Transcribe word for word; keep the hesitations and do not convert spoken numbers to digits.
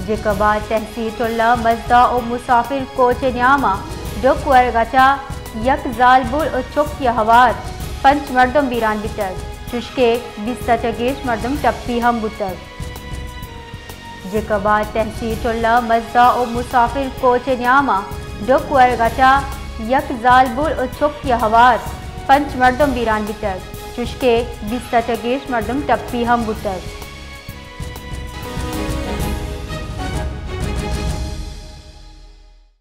जेकबा तहसील टोला मजदा और मुसाफिर कोच न्यामा डुक वर्गचा यक जालबुल और चुक हवार पंच मर्दम बीरान बितर चुशके बिस्ता चगेश मर्दम टप्पी हम बुतर जेकबा तहसील टोला मजदा और मुसाफिर कोच न्यामा डुक वर्गचा यक जालबुल और चुक हवार पंच मर्दम बीरान बितर चुशके बिस्ता चगेश मर्दम टप्पी हम बुतर